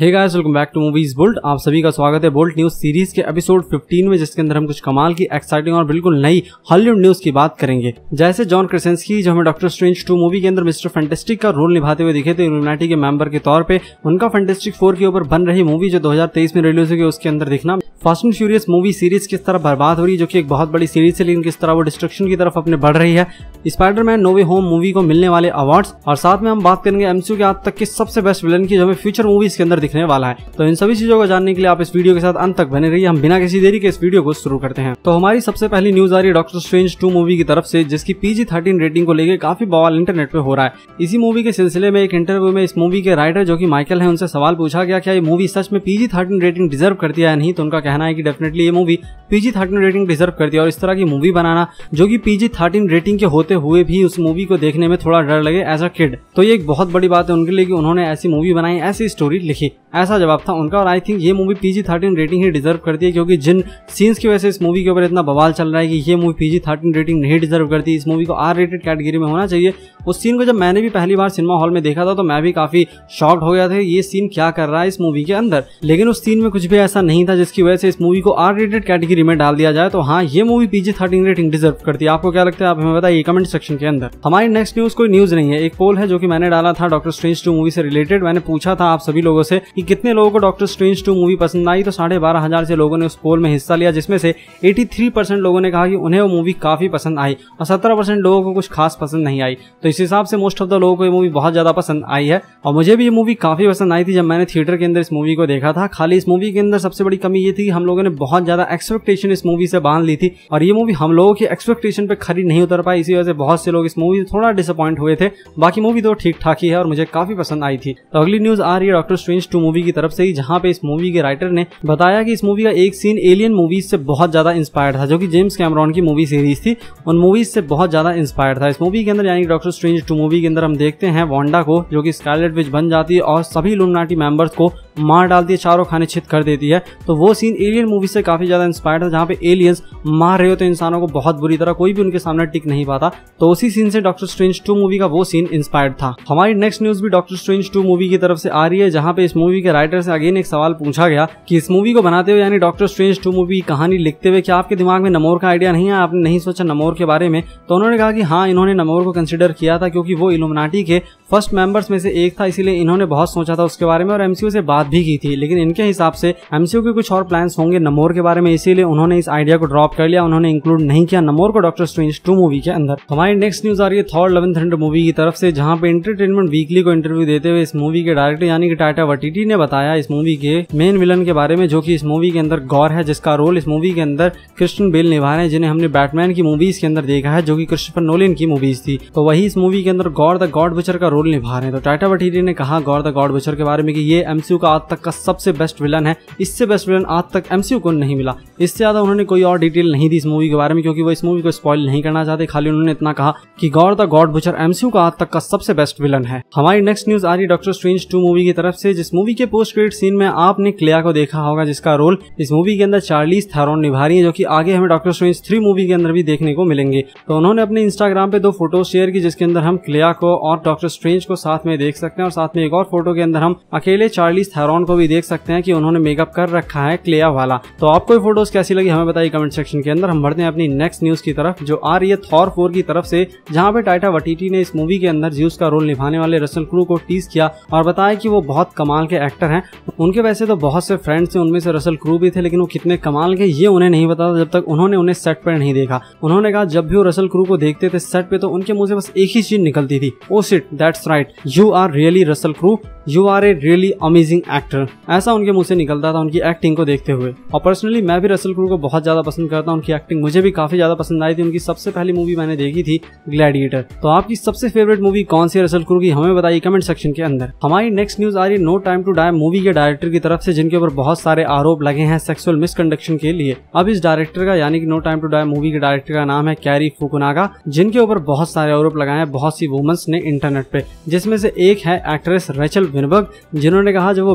Hey guys, welcome back to movies bolt. आप सभी का स्वागत है बुल्ट न्यूज सीरीज के एपिसोड 15 में, जिसके अंदर हम कुछ कमाल की, एक्साइटिंग और बिल्कुल नई हॉलीवुड न्यूज की बात करेंगे। जैसे जॉन क्रेसेंस्की जो हमें डॉक्टर स्ट्रेंज 2 मूवी के अंदर मिस्टर फैंटास्टिक का रोल निभाते हुए दिखे थे इल्यूमिनाटी के मेंबर के तौर पे, उनका फैंटास्टिक 4 के ऊपर बन रही मूवी जो 2023 में रिलीज हुई उसके अंदर दिखना। Fast and Furious movie series किस तरह बर्बाद हो रही है, जो कि एक बहुत बड़ी सीरीज है, लेकिन किस तरह वो डिस्ट्रक्शन की तरफ अपने बढ़ रही है। Spiderman no way home movie को मिलने वाले अवार्ड्स, और साथ में हम बात करेंगे एमसीयू के आज तक के सबसे बेस्ट विलन की, जो हमें फ्यूचर मूवीज के अंदर दिखने वाला है। तो इन सभी चीजों को जानने के लिए आप इस वीडियो के साथ अंत तक बने रहिए। हम बिना किसी देरी के इस वीडियो को शुरू करते हैं। तो हमारी सबसे पहली न्यूज आ रही है डॉक्टर स्ट्रेंज 2 मूवी की तरफ से, जिसकी PG-13 रेटिंग को लेकर काफी बवाल इंटरनेट पे हो रहा है। इसी मूवी के सिलसिले में एक इंटरव्यू में इस मूवी के राइटर जो कि माइकल है, उनसे सवाल पूछा गया क्या ये मूवी सच में PG-13 रेटिंग डिजर्व करती है या नहीं। तो उनका कहना है कि डेफिनेटली ये मूवी PG-13 रेटिंग डिजर्व करती है, और इस तरह की मूवी बनाना जो कि PG-13 रेटिंग के होते हुए भी उस मूवी को देखने में थोड़ा डर लगे एज अ किड, तो ये एक बहुत बड़ी बात है उनके लिए कि उन्होंने ऐसी मूवी बनाई, ऐसी स्टोरी लिखी। ऐसा जवाब था उनका, और आई थिंक ये मूवी PG-13 रेटिंग ही डिजर्व करती है, क्योंकि जिन सीन्स की वजह से इस मूवी के ऊपर इतना बवाल चल रहा है कि ये मूवी PG-13 रेटिंग नहीं डिजर्व करती, इस मूवी को R रेटेड कैटेगरी में होना चाहिए। उस सीन को जब मैंने भी पहली बार सिनेमा हॉल में देखा था तो मैं भी काफी शॉक्ड हो गया था, ये सीन क्या कर रहा है इस मूवी के अंदर। लेकिन उस सीन में कुछ भी ऐसा नहीं था जिसकी वजह से इस मूवी को R रेटेड कैटेगरी में डाल दिया जाए। तो हाँ, ये मूवी PG-13 रेटिंग डिजर्व करती है। आपको क्या लगता है, आप हमें बताइए कमेंट सेक्शन के अंदर। हमारी नेक्स्ट न्यूज कोई न्यूज नहीं है, एक पोल है जो कि मैंने डाला था डॉक्टर स्ट्रेंज 2 मूवी से रिलेटेड। मैंने पूछा था आप सभी लोगों से कि कितने लोगों को डॉक्टर स्ट्रेंज 2 मूवी पसंद आई, तो 12,500 से लोगों ने उस पोल में हिस्सा लिया, जिसमें से 83% लोगों ने कहा कि उन्हें वो मूवी काफी पसंद आई, और 17% लोगों को कुछ खास पसंद नहीं आई। तो इस हिसाब से मोस्ट ऑफ द लोगों को ये मूवी बहुत ज्यादा पसंद आई है, और मुझे भी ये मूवी काफी पसंद आई थी जब मैंने थिएटर के अंदर इस मूवी को देखा था। खाली इस मूवी के अंदर सबसे बड़ी कमी ये थी कि हम लोगों ने बहुत ज्यादा एक्सपेक्टेशन इस मूवी से बांध ली थी, और ये मूवी हम लोगों की एक्सपेक्टेशन पे खरी नहीं उतर पाई। इसी वजह से बहुत से लोग इस मूवी से थोड़ा डिसअपॉइंट हुए थे। बाकी मूवी तो ठीक ठाक ही है और मुझे काफी पसंद आई थी। तो अगली न्यूज आ रही है डॉक्टर स्ट्रेंज 2 मूवी की तरफ से ही, जहां पे इस मूवी के राइटर ने बताया कि इस मूवी का एक सीन एलियन मूवीज से बहुत ज्यादा इंस्पायर्ड था, जो कि जेम्स कैमरॉन की मूवी सीरीज थी, उन मूवीज से बहुत ज्यादा इंस्पायर्ड था। इस मूवी के अंदर यानी डॉक्टर स्ट्रेंज 2 मूवी के अंदर हम देखते हैं वांडा को, जो कि स्कारलेट विच बन जाती है और सभी इल्यूमिनाटी मेंबर्स को मार डालती है, चारों खाने छित कर देती है। तो वो सीन एलियन मूवी से काफी ज्यादा इंस्पायर्ड था, जहां पे एलियंस मार रहे होते इंसानों को बहुत बुरी तरह, कोई भी उनके सामने टिक नहीं पाता। तो उसी सीन से डॉक्टर स्ट्रेंज 2 मूवी का वो सीन इंस्पायर्ड था। हमारी नेक्स्ट न्यूज भी डॉक्टर स्ट्रेंज 2 मूवी की तरफ से आ रही है, जहां पे इस मूवी के राइटर से अगेन एक सवाल पूछा गया कि इस मूवी को बनाते हुए यानी डॉक्टर स्ट्रेंज 2 मूवी कहानी लिखते हुए क्या आपके दिमाग में नमोर का आइडिया नहीं है, आपने नहीं सोचा नमोर के बारे में। तो उन्होंने कहा कि हाँ, इन्होंने नमोर को कंसिडर किया था, क्योंकि वो इल्यूमिनाटी के फर्स्ट मेंबर्स में से एक था, इसीलिए इन्होंने बहुत सोचा था उसके बारे में, और एमसीयू से बात भी की थी। लेकिन इनके हिसाब से एमसीयू के कुछ और प्लान्स होंगे नमोर के बारे में, इसीलिए उन्होंने इस आइडिया को ड्रॉप कर लिया, उन्होंने इंक्लूड नहीं किया नमोर को डॉक्टर स्ट्रेंज 2 मूवी के अंदर। हमारी नेक्स्ट न्यूज आ रही है Thor love and thunder movie की तरफ से, जहां पे एंटरटेनमेंट वीकली को इंटरव्यू देते हुए इस मूवी के डायरेक्टर यानी कि टाइका वाइटिटी ने बताया इस मूवी के मेन विलन के बारे में, जो कि इस मूवी के अंदर गॉर है, जिसका रोल इस मूवी के अंदर क्रिश्चियन बेल निभा रहे हैं, जिन्हें हमने बैटमैन की मूवीज के अंदर देखा है, जो कि क्रिस्टोफर नोलन की मूवीज थी। तो वही इस मूवी के अंदर गॉर द गॉड बचर का रोल निभा रहे हैं। तो टाइका वाइटिटी ने कहा गॉर द गॉड बचर के बारे में कि ये एमसीयू का आज तक का सबसे बेस्ट विलन है, इससे बेस्ट विलन आज तक एमसीयू को नहीं मिला। इससे ज्यादा उन्होंने कोई और डिटेल नहीं दी इस मूवी के बारे में, क्योंकि वो इस मूवी को स्पॉइल नहीं करना चाहते। खाली उन्होंने इतना कहा कि Gorr the God Butcher MCU का आज तक का सबसे बेस्ट विलन है। हमारी नेक्स्ट न्यूज आ रही है डॉक्टर स्ट्रेंज 2 मूवी की तरफ से, जिस मूवी के पोस्ट क्रेडिट सीन में आपने क्लेया को देखा होगा, जिसका रोल इस मूवी के अंदर चार्लीज थेरॉन निभा रही है, जो कि आगे हमें डॉक्टर स्ट्रेंज 3 मूवी के अंदर भी देखने को मिलेंगे। तो उन्होंने अपने इंस्टाग्राम पे 2 फोटो शेयर की, जिसके अंदर हम क्लेया को और डॉक्टर स्ट्रेंज को साथ में देख सकते हैं, और साथ में एक और फोटो के अंदर हम अकेले चार्लीज थेरॉन को भी देख सकते हैं कि उन्होंने मेकअप कर रखा है क्लेया वाला। तो आपको ये फोटोज कैसी लगी हमें बताइए कमेंट सेक्शन के अंदर। हम बढ़ते हैं अपनी नेक्स्ट न्यूज की तरफ, जो आ रही है थॉर 4 की तरफ से, जहां पे टाइका वाइटिटी ने इस मूवी के अंदर ज्यूस का रोल निभाने वाले रसल क्रू को टीज किया और बताया कि वो बहुत कमाल के एक्टर हैं। उनके वैसे तो बहुत से फ्रेंड्स थे, उनमें से रसल क्रू भी थे, लेकिन वो कितने कमाल के ये उन्हें नहीं पता था जब तक उन्होंने उन्हें सेट पर नहीं देखा। उन्होंने कहा जब भी वो रसल क्रू को देखते थे सेट पे, तो उनके मुंह से बस एक ही चीज निकलती थी, oh shit that's right, you are really Russell Crowe, you are a really amazing actor. ऐसा उनके मुंह से निकलता था उनकी एक्टिंग को देखते हुए। और पर्सनली मैं भी रसल क्रू को बहुत ज्यादा पसंद करता हूं, उनकी एक्टिंग मुझे भी काफी ज्यादा पसंद आई थी। उनकी सबसे पहली मूवी मैंने देखी थी ग्लैडिएटर। तो आपकी सबसे फेवरेट मूवी कौन सी है रसल क्रू की, हमें बताइए कमेंट सेक्शन के अंदर। हमारी नेक्स्ट न्यूज आ रही है no time to die movie के डायरेक्टर की तरफ से, जिनके ऊपर बहुत सारे आरोप लगे हैं सेक्सुअल मिसकंडक्शन के लिए। अब इस डायरेक्टर का यानी कि no time to die movie के डायरेक्टर का नाम है कैरी फुकुनागा, जिनके ऊपर बहुत सारे आरोप लगाए हैं बहुत सी वुमेन्स ने इंटरनेट पे, जिसमें से एक है एक्ट्रेस रेचल विनबर्ग, जिन्होंने कहा जब वो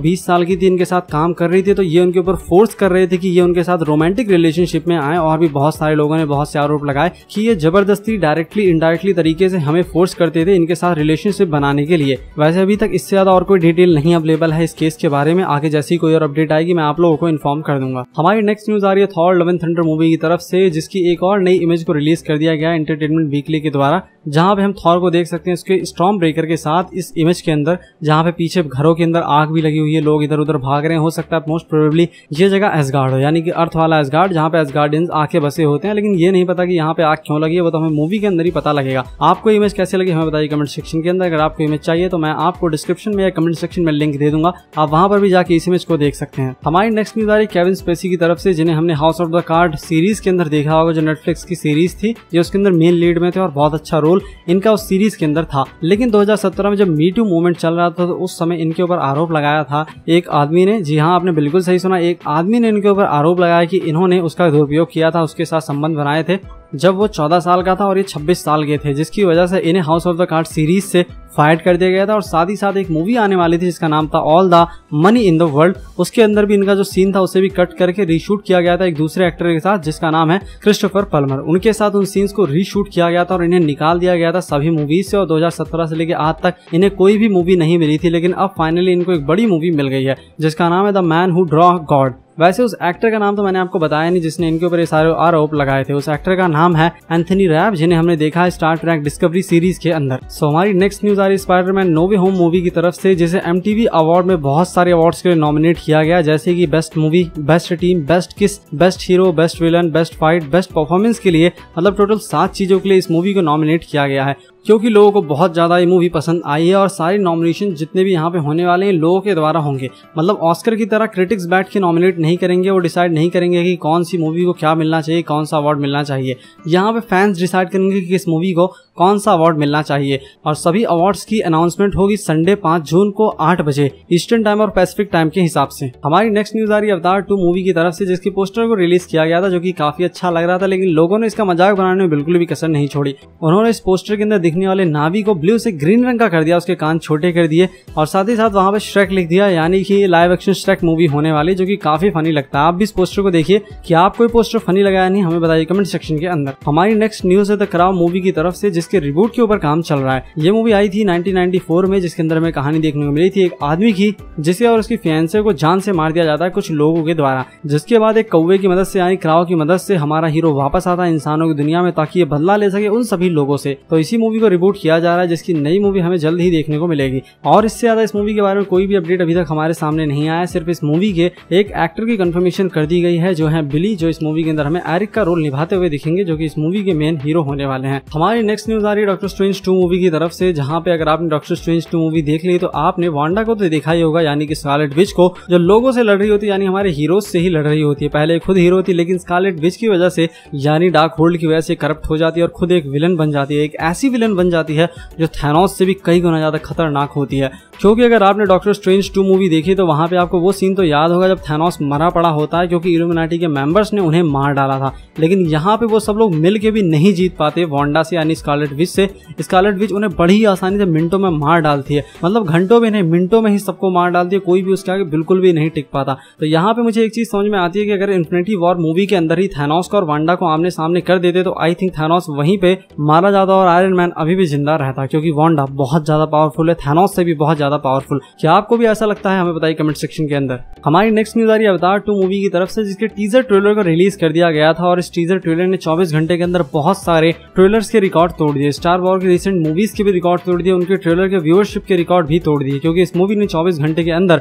20 साल की थी, इनके साथ काम कर रही थी, तो ये उनके ऊपर फोर्स कर रहे थे कि ये उनके साथ रोमांटिक रिलेशनशिप में आए। और भी बहुत सारे लोगों ने बहुत से आरोप लगाए कि ये जबरदस्ती डायरेक्टली इनडायरेक्टली तरीके से हमें फोर्स करते थे इनके साथ रिलेशनशिप बनाने के लिए। वैसे अभी तक इससे ज्यादा और कोई डिटेल नहीं अवेलेबल है इस केस के बारे में। आगे जैसी कोई और अपडेट आएगी मैं आप लोगों को इन्फॉर्म कर दूंगा। हमारी नेक्स्ट न्यूज आ रही है Thor love and thunder movie की तरफ से, जिसकी एक और नई इमेज को रिलीज कर दिया गया एंटरटेनमेंट वीकली के द्वारा, जहां पे हम थॉर को देख सकते हैं उसके स्टॉर्म ब्रेकर के साथ इस इमेज के अंदर, जहां पे पीछे घरों के अंदर आग भी लगी हुई है, लोग इधर उधर भाग रहे हैं। हो सकता है मोस्ट प्रोबेबली ये जगह एसगार्ड हो, यानी कि अर्थ वाला एसगार्ड, जहां पे एसगार्डियंस आके बसे होते हैं। लेकिन ये नहीं पता कि यहाँ पे आग क्यों लगी है, वो तो हमें मूवी के अंदर ही पता लगेगा। आपको इमेज कैसे लगी हमें बताइए कमेंट सेक्शन के अंदर। अगर आपको इमेज चाहिए तो मैं आपको डिस्क्रिप्शन में या कमेंट सेक्शन में लिंक दे दूंगा, आप वहां पर भी जाके इस इमेज को देख सकते हैं। हमारी नेक्स्ट न्यूज आ रही केविन स्पेसी की तरफ से, जिन्हें हमने house of the card series के अंदर देखा होगा, जो नेटफ्लिक्स की सीरीज थी। ये उसके अंदर मेन लीड में थे और बहुत अच्छा रोल इनका उस सीरीज के अंदर था। लेकिन 2017 में जब मी टू मूवमेंट चल रहा था तो उस समय इनके ऊपर आरोप लगाया था एक आदमी ने, जी हाँ आपने बिल्कुल सही सुना, एक आदमी ने इनके ऊपर आरोप लगाया कि इन्होंने उसका दुरुपयोग किया था, उसके साथ संबंध बनाए थे जब वो 14 साल का था और ये 26 साल के थे, जिसकी वजह से इन्हें house of the card series से फायर कर दिया गया था। और साथ ही साथ एक मूवी आने वाली थी जिसका नाम था all the money in the world, उसके अंदर भी इनका जो सीन था उसे भी कट करके रीशूट किया गया था एक दूसरे एक्टर के साथ जिसका नाम है क्रिस्टोफर पल्मर। उनके साथ उन सीन्स को रीशूट किया गया था और इन्हें निकाल दिया गया था सभी मूवीज से। और 2017 से लेकर आज तक इन्हें कोई भी मूवी नहीं मिली थी, लेकिन अब फाइनली इनको एक बड़ी मूवी मिल गई है जिसका नाम है the man who draw God. वैसे उस एक्टर का नाम तो मैंने आपको बताया नहीं जिसने इनके ऊपर ये सारे आरोप लगाए थे। उस एक्टर का नाम है एंथनी रैब, जिन्हें हमने देखा है स्टार ट्रैक डिस्कवरी सीरीज के अंदर। सो हमारी नेक्स्ट न्यूज आ रही है Spiderman no way home movie की तरफ से, जिसे MTV अवार्ड में बहुत सारे अवार्ड्स के लिए नॉमिनेट किया गया, जैसे कि best movie, best team, best kiss, best hero, best villain, best fight, best performance के लिए, मतलब टोटल 7 चीजों के लिए इस मूवी को नॉमिनेट किया गया है, क्योंकि लोगों को बहुत ज्यादा ये मूवी पसंद आई है। और सारी नॉमिनेशन जितने भी यहाँ पे होने वाले हैं लोगों के द्वारा होंगे, मतलब ऑस्कर की तरह क्रिटिक्स बैठ के नॉमिनेट नहीं करेंगे, वो डिसाइड नहीं करेंगे कि कौन सी मूवी को क्या मिलना चाहिए, कौन सा अवार्ड मिलना चाहिए। यहाँ पे फैंस डिसाइड करेंगे कि किस मूवी को कौन सा अवार्ड मिलना चाहिए। और सभी अवार्ड्स की अनाउंसमेंट होगी संडे 5 जून को 8 बजे ईस्टर्न टाइम और पैसिफिक टाइम के हिसाब से। हमारी नेक्स्ट न्यूज आ रही है अवतार 2 मूवी की तरफ से, जिसकी पोस्टर को रिलीज किया गया था, जो कि काफी अच्छा लग रहा था। लेकिन लोगों ने इसका मजाक बनाने में बिल्कुल भी कसर नहीं छोड़ी। उन्होंने इस पोस्टर के अंदर दिखने वाले नावी को ब्लू से ग्रीन रंग का कर दिया, उसके कान छोटे कर दिए और साथ ही साथ वहां पे श्रेक लिख दिया, यानी कि लाइव एक्शन श्रेक मूवी होने वाली, जो कि काफी फनी लगता है। आप भी इस पोस्टर को देखिए कि आपको ये पोस्टर फनी लगाया नहीं, हमें बताइए कमेंट सेक्शन के अंदर। हमारी नेक्स्ट न्यूज है द क्राउ मूवी की तरफ से, जिसके रिबूट के ऊपर काम चल रहा है। ये मूवी आई थी 1994 में, जिसके अंदर हमें कहानी देखने को मिली थी एक आदमी की जिसे और उसकी फियांसे को जान से मार दिया जाता है कुछ लोगों के द्वारा, जिसके बाद एक कौवे की मदद से यानी क्राउ की मदद से हमारा हीरो वापस आता है इंसानों की दुनिया में ताकि ये बदला ले सके उन सभी लोगों से। तो इसी मूवी को रिबूट किया जा रहा है, जिसकी नई मूवी हमें जल्द ही देखने को मिलेगी। और इससे ज्यादा इस मूवी के बारे में कोई भी अपडेट अभी तक हमारे सामने नहीं आया, सिर्फ इस मूवी के एक एक्टर की कंफर्मेशन कर दी गई है, जो है बिली, जो इस मूवी के अंदर हमें एरिक का रोल निभाते हुए दिखेंगे, जो कि इस मूवी के मेन हीरो होने वाले हैं। हमारी नेक्स्ट न्यूज आ रही है डॉक्टर स्ट्रेंज 2 मूवी की तरफ से, जहां पे अगर आपने डॉक्टर स्ट्रेंज 2 मूवी देख ली तो आपने वांडा को तो देखा ही होगा, यानी कि स्कारलेट विच को, जो लोगों से लड़ रही होती है, यानी हमारे हीरोज से ही लड़ रही होती है। पहले खुद हीरो थी, लेकिन स्कारलेट विच की वजह से यानी डार्क होल्ड की वजह से करप्ट हो जाती है और खुद एक विलन बन जाती है। एक ऐसी विलन बन जाती है जो थैनोस से भी कई गुना ज्यादा खतरनाक होती है। क्योंकि अगर आपने डॉक्टर स्ट्रेंज 2 मूवी देखी तो वहां पे आपको वो सीन तो याद होगा जब थैनोस मरा पड़ा होता है, क्योंकि इल्यूमिनाटी के मेंबर्स ने उन्हें मार डाला था। लेकिन यहाँ पे वो सब लोग मिल के भी नहीं जीत पाते वांडा से, यानी स्कारलेट विच से। स्कारलेट विच उन्हें बड़ी आसानी से मिनटों में मार डालती है, मतलब घंटों में नहीं मिनटों में ही सबको मार डालती है, कोई भी उसके आगे बिल्कुल भी नहीं टिक पाता। तो यहाँ पे मुझे एक चीज समझ में आती है कि अगर इन्फिनिटी वॉर मूवी के अंदर ही थैनोस को और वांडा को आमने सामने कर देते तो आई थिंक थैनोस वहीं पे मारा जाता और आयरन मैन अभी भी जिंदा रहता, क्योंकि वांडा बहुत ज्यादा पावरफुल है, थैनोस से भी बहुत ज्यादा पावरफुल। क्या आपको भी ऐसा लगता है? हमें बताइए कमेंट सेक्शन के अंदर। हमारी नेक्स्ट न्यूज आ रही है अवतार 2 मूवी की तरफ से, जिसके टीजर ट्रेलर को रिलीज कर दिया गया था और इस टीजर ट्रेलर ने 24 घंटे के अंदर बहुत सारे ट्रेलर्स के रिकॉर्ड तोड़ दिए। स्टार वॉर की रिसेंट मूवीज के भी रिकॉर्ड तोड़ दिए, उनके ट्रेलर के व्यूअरशिप के रिकॉर्ड भी तोड़ दिए, क्योंकि इस मूवी ने 24 घंटे के अंदर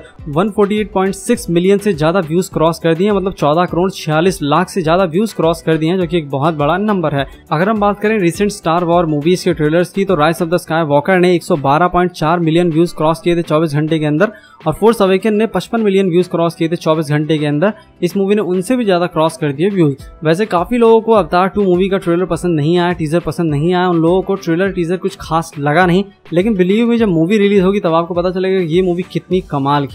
148.6 मिलियन से ज्यादा व्यूज क्रॉस कर दिए, मतलब 14 करोड़ 46 लाख से ज्यादा व्यूज क्रॉस कर दिए हैं, जो कि एक बहुत बड़ा नंबर है। अगर हम बात करें रिसेंट स्टार वॉर मूवीज के ट्रेलर्स की, तो rise of the Skywalker ने 112.4 मिलियन व्यूज क्रॉस किए थे 24 घंटे के अंदर, और फोर्स अवेकन ने 55 मिलियन व्यूज क्रॉस किए थे 24 घंटे के अंदर। इस मूवी ने उनसे भी ज्यादा क्रॉस कर दिए व्यूज। वैसे काफी लोगों को अवतार 2 मूवी का ट्रेलर पसंद नहीं आया, टीजर पसंद नहीं आया, उन लोगों को ट्रेलर टीजर कुछ खास लगा नहीं, लेकिन बिलीव में जब मूवी रिलीज होगी तब आपको पता चलेगा ये मूवी कितनी कमाल की है।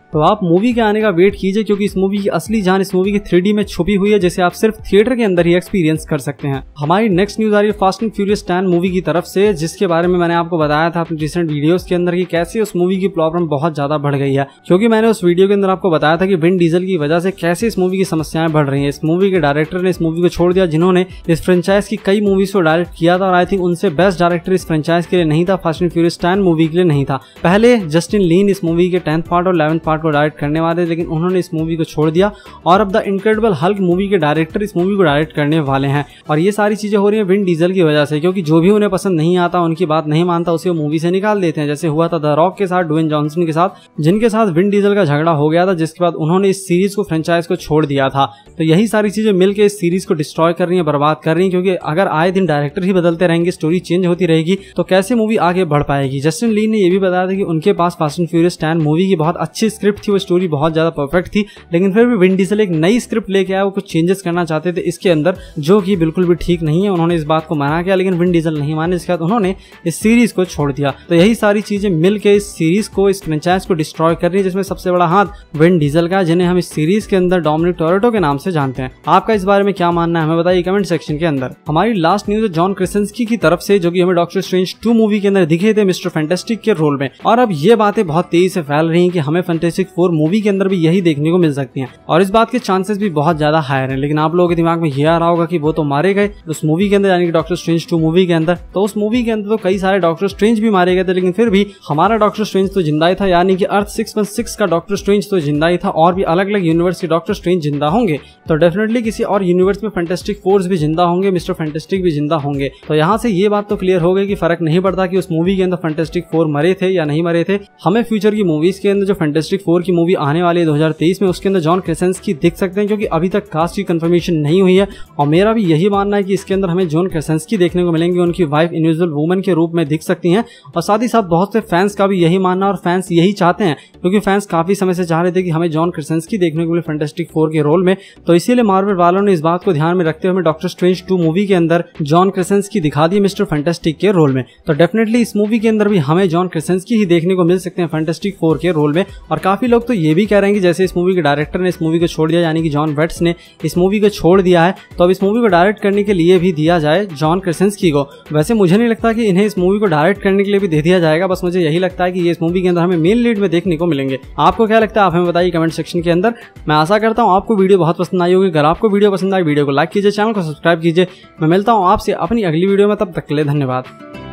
तो आप मूवी के आने का वेट कीजिए, क्योंकि इस मूवी की असली जान इस मूवी की 3D में छुपी हुई है, जिसे आप सिर्फ थिएटर के अंदर ही एक्सपीरियंस कर सकते हैं। हमारी नेक्स्ट न्यूज आ रही है फास्ट एंड फ्यूरियस 10 मूवी की तरफ से, जिसके बारे में मैंने आपको बताया था अपनी रिसेंट वीडियोस के अंदर कि कैसे उस मूवी की प्रॉब्लम बहुत ज्यादा बढ़ गई है। क्योंकि मैंने उस वीडियो के अंदर आपको बताया था कि विन डीजल की वजह से कैसे इस मूवी की समस्याएं बढ़ रही है। इस मूवी के डायरेक्टर ने इस मूवी को छोड़ दिया, जिन्होंने इस फ्रेंचाइज की कई मूवीज को डायरेक्ट किया था, और आई थिंक उनसे बेस्ट डायरेक्टर इस फ्रेंचाइज के लिए नहीं था, फास्ट एंड फ्यूरियस 10 मूवी के लिए नहीं था। पहले जस्टिन लीन इस मूवी के 10th पार्ट और 11th पार्ट को डायरेक्ट करने वाले, लेकिन उन्होंने इस मूवी को छोड़ दिया और अब द इनक्रेडिबल हल्क मूवी के डायरेक्टर इस मूवी को डायरेक्ट करने वाले हैं। और ये सारी चीजें हो रही है विन डीजल की वजह से, क्योंकि जो भी उन्हें पसंद नहीं आता, उनकी बात नहीं मानता, उसे वो मूवी से निकाल देते हैं। जैसे हुआ था द रॉक के साथ, ड्वेन जॉनसन के साथ, जिनके साथ विन डीजल का झगड़ा हो गया था, जिसके बाद उन्होंने इस सीरीज को फ्रेंचाइज को छोड़ दिया था। तो यही सारी चीजें मिलकर इस सीरीज को डिस्ट्रॉय कर रही है, बर्बाद कर रही है, क्योंकि अगर आए दिन डायरेक्टर ही बदलते रहेंगे, स्टोरी चेंज होती रहेगी, तो कैसे मूवी आगे बढ़ पाएगी। जस्टिन लीन ने यह भी बताया था कि उनके पास फास्ट एंड फ्यूरियस 10 मूवी की बहुत अच्छी स्क्रिप्ट थी, वो स्टोरी बहुत ज्यादा परफेक्ट थी, लेकिन फिर भी विन डीजल एक नई स्क्रिप्ट लेके आया, वो कुछ चेंजेस करना चाहते थे इसके अंदर, जो कि बिल्कुल भी ठीक नहीं है। उन्होंने इस बात को मना किया, लेकिन विन डीजल नहीं माने, इसके बाद उन्होंने इस सीरीज को छोड़ दिया। तो यही सारी चीजें मिलकर इस सीरीज को, इस फ्रेंचाइज को डिस्ट्रॉय कर रही है, जिसमें सबसे बड़ा हाथ विन डीजल का, जिन्हें हम इस सीरीज के अंदर डोमिनिक टोरेटो के नाम से जानते हैं। आपका इस बारे में क्या मानना है, हमें बताइए कमेंट सेक्शन के अंदर। हमारी लास्ट न्यूज है जॉन क्रेसेंस्की की तरफ से, जो कि हमें डॉक्टर स्ट्रेंज 2 मूवी के अंदर दिखे थे मिस्टर फैंटास्टिक के रोल में, और अब ये बातें बहुत तेजी से फैल रही हैं कि हमें फैंटास्टिक 4 मूवी के अंदर भी यही देखने को मिल सकती हैं, और इस बात के चांसेस भी बहुत ज्यादा हायर हैं। लेकिन आप लोगों के दिमाग में यह आ रहा होगा कि वो तो मारे गए उस मूवी के अंदर, यानी कि डॉक्टर स्ट्रेंज 2 मूवी के अंदर, तो उस मूवी के अंदर तो कई सारे डॉक्टर स्ट्रेंज भी मारे गए थे, लेकिन फिर भी हमारा डॉक्टर स्ट्रेंज तो जिंदा ही था, यानी कि अर्थ 616 का डॉक्टर स्ट्रेंज तो जिंदा ही था, और भी अलग अलग यूनिवर्स के डॉक्टर स्ट्रेंज जिंदा होंगे, तो डेफिनेटली किसी और यूनिवर्स में फैंटास्टिक फोर्स भी जिंदा होंगे, मिस्टर फैंटास्टिक भी जिंदा होंगे। तो यहाँ से ये बात तो क्लियर हो गई कि फर्क नहीं पड़ता कि उस मूवी के अंदर फैंटास्टिक 4 मरे थे या नहीं मरे थे। हमें फ्यूचर की मूवीज के अंदर जो फैंटास्टिक 4 की मूवी आने वाली है 2023 में, उसके अंदर जॉन क्रेसेंस्की दिख सकते हैं, क्योंकि अभी तक कास्ट की कंफर्मेशन नहीं हुई है, और मेरा भी यही मानना है कि इसके अंदर हमें जॉन क्रेसेंस्की देखने को मिलेंगे, उनकी वाइफ इनविजिबल वुमन के रूप में दिख सकती हैं। और साथ ही साथ बहुत से फैंस का भी यही मानना, और फैंस यही चाहते हैं, क्योंकि फैंस काफी समय से चाह रहे थे कि हमें जॉन क्रेसेंस्की देखने को मिले फैंटास्टिक 4 के रोल में। तो इसीलिए मार्वल वालों ने इस बात को ध्यान में रखते हुए हमें डॉक्टर स्ट्रेंज 2 मूवी के अंदर जॉन क्रेसेंस्की दिखा दी मिस्टर फैंटास्टिक के रोल में। तो डेफिनेटली इस मूवी के अंदर भी हमें जॉन क्रेसेंस्की ही देखने को मिल सकते हैं फैंटास्टिक 4 के रोल में। और काफी लोग तो ये भी कह रहे हैं कि जैसे इस मूवी के डायरेक्टर ने इस मूवी को छोड़ दिया, यानी कि जॉन वेट्स ने इस मूवी को छोड़ दिया है, तो अब इस मूवी को डायरेक्ट करने के लिए भी दिया जाए जॉन क्रेसेंस्की को। वैसे मुझे नहीं लगता कि इन्हें इस मूवी को डायरेक्ट करने के लिए भी दे दिया जाएगा, बस मुझे यही लगता है कि ये इस मूवी के अंदर हमें मेन लीड में देखने को मिलेंगे। आपको क्या लगता है, आप हमें बताइए कमेंट सेक्शन के अंदर। मैं आशा करता हूँ आपको वीडियो बहुत पसंद आई होगी। अगर आपको वीडियो पसंद आई, वीडियो को लाइक कीजिए, चैनल को सब्सक्राइब कीजिए। मैं मिलता हूँ आपसे अपनी अगली वीडियो में, तब तक के लिए धन्यवाद।